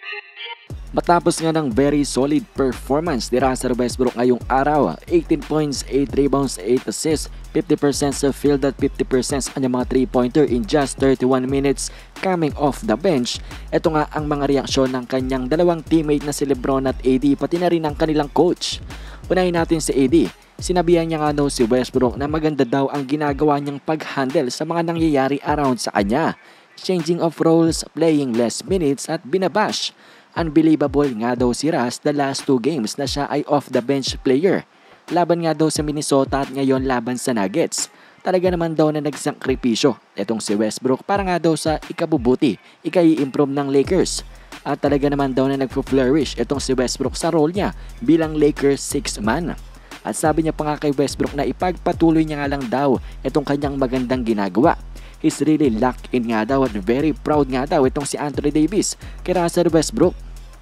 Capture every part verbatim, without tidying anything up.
Matapos nga ng very solid performance ni Russell Westbrook ngayong araw, eighteen points, eight rebounds, eight assists, fifty percent sa field at fifty percent sa kanyang mga three pointer in just thirty-one minutes coming off the bench. Ito nga ang mga reaksyon ng kanyang dalawang teammate na si LeBron at A D, pati na rin ang kanilang coach. Unahin natin si A D. Sinabihan niya nga daw si Westbrook na maganda daw ang ginagawa niyang pag-handle sa mga nangyayari around sa kanya. Changing of roles, playing less minutes at binabash. Unbelievable nga daw si Russ the last two games na siya ay off the bench player. Laban nga daw sa Minnesota at ngayon laban sa Nuggets. Talaga naman daw na nagsakripisyo etong si Westbrook para nga daw sa ikabubuti, ikai-improve ng Lakers. At talaga naman daw na nagpo-flourish etong si Westbrook sa role niya bilang Lakers sixth man. At sabi niya pa nga kay Westbrook na ipagpatuloy niya nga lang daw itong kanyang magandang ginagawa. He's really locked in nga daw at very proud nga daw itong si Anthony Davis kay Russell Westbrook.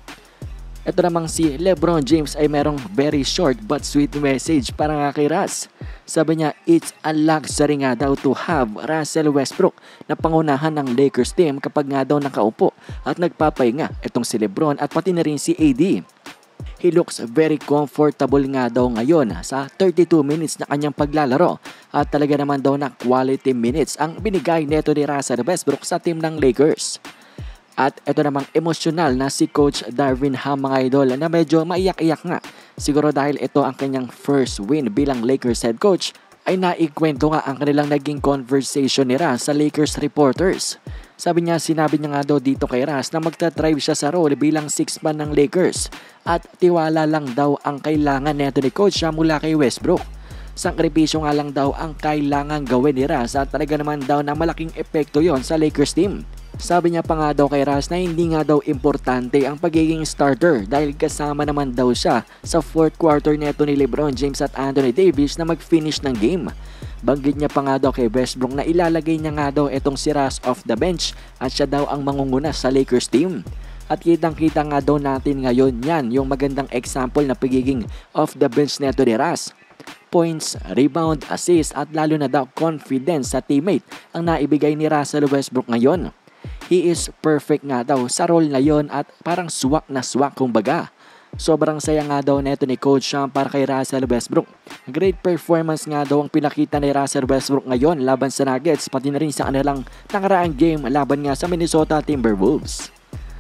Ito namang si LeBron James ay merong very short but sweet message para nga kay Russ. Sabi niya, it's a luxury nga daw to have Russell Westbrook na pangunahan ng Lakers team kapag nga daw nakaupo at nagpapahinga itong si LeBron at pati na rin si A D. He looks very comfortable nga daw ngayon sa thirty-two minutes na kanyang paglalaro at talaga naman daw na quality minutes ang binigay neto ni Russell Westbrook sa team ng Lakers. At ito namang emosyonal na si Coach Darvin Ham mga idol na medyo maiyak-iyak nga. Siguro dahil ito ang kanyang first win bilang Lakers head coach ay naikwento nga ang kanilang naging conversation ni Russ sa Lakers reporters. Sabi niya, sinabi niya nga daw dito kay Russ na magta-thrive siya sa role bilang sixth man ng Lakers at tiwala lang daw ang kailangan neto ni Coach siya mula kay Westbrook. Sakripisyo nga lang daw ang kailangan gawin ni Russ at talaga naman daw na malaking epekto yon sa Lakers team. Sabi niya pa nga daw kay Russ na hindi nga daw importante ang pagiging starter dahil kasama naman daw siya sa fourth quarter neto ni LeBron James at Anthony Davis na mag-finish ng game. Banggit niya pa nga daw kay Westbrook na ilalagay niya nga daw etong si Russ off the bench at siya daw ang mangunguna sa Lakers team. At kitang-kita nga daw natin ngayon yan yung magandang example na pagiging off the bench neto ni Russ. Points, rebound, assist at lalo na daw confidence sa teammate ang naibigay ni Russell Westbrook ngayon. He is perfect nga daw sa role na yon at parang swak na swak kumbaga. Sobrang saya nga daw neto ni Coach Sham para kay Russell Westbrook. Great performance nga daw ang pinakita ni Russell Westbrook ngayon laban sa Nuggets pati na rin sa kanilang nakaraang game laban nga sa Minnesota Timberwolves.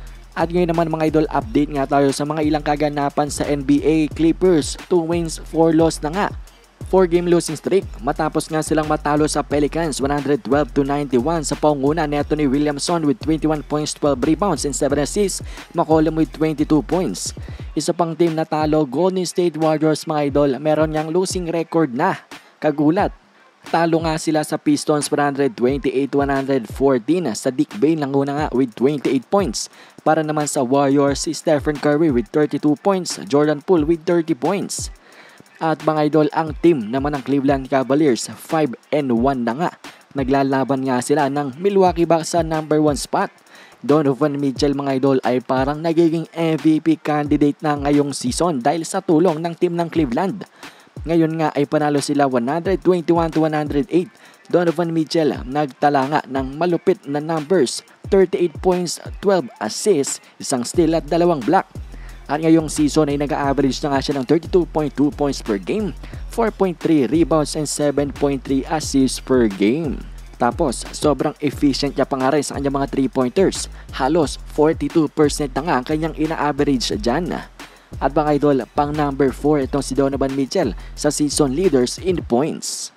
At ngayon naman mga idol, update nga tayo sa mga ilang kaganapan sa N B A. Clippers, two wins, four loss na nga. four game losing streak matapos nga silang matalo sa Pelicans one twelve to ninety-one sa paunguna ni Anthony Williamson with twenty-one points, twelve rebounds and seven assists, McCollum with twenty-two points. Isa pang team na talo, Golden State Warriors mga idol, meron niyang losing record na. Kagulat. Talo nga sila sa Pistons one twenty-eight to one fourteen. Sa Dick Bane lang una nga with twenty-eight points. Para naman sa Warriors, si Stephen Curry with thirty-two points, Jordan Poole with thirty points. At mga idol, ang team naman ng Cleveland Cavaliers five and one na nga. Naglalaban nga sila ng Milwaukee Bucks sa number one spot. Donovan Mitchell mga idol ay parang nagiging M V P candidate na ngayong season dahil sa tulong ng team ng Cleveland. Ngayon nga ay panalo sila one twenty-one to one oh eight. Donovan Mitchell nagtala nga ng malupit na numbers, thirty-eight points, twelve assists, isang steal at dalawang block. At ngayong season ay nag-average na nga siya ng thirty-two point two points per game, four point three rebounds and seven point three assists per game. Tapos, sobrang efficient niya pa nga rin sa kanyang mga three pointers. Halos forty-two percent na nga ang kanyang ina-average dyan. At mga idol, pang number four itong si Donovan Mitchell sa season leaders in points.